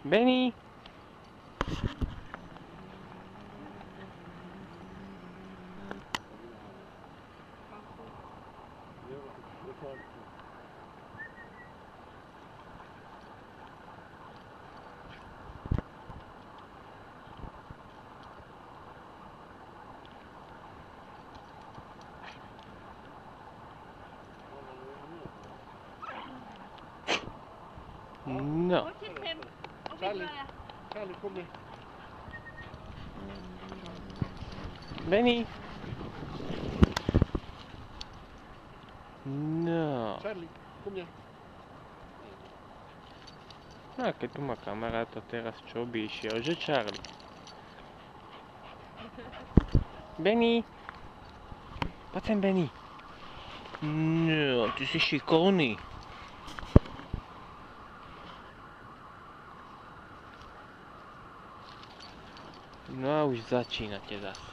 Beny! No. Charlie, kom hier. Beny! No. Charlie, kom hier. No a keď tu má kamaráta teraz, čo by išiel, že Charlie? Beny! Poď sem, Beny! No, ty si šikovný. No a už začínate zase.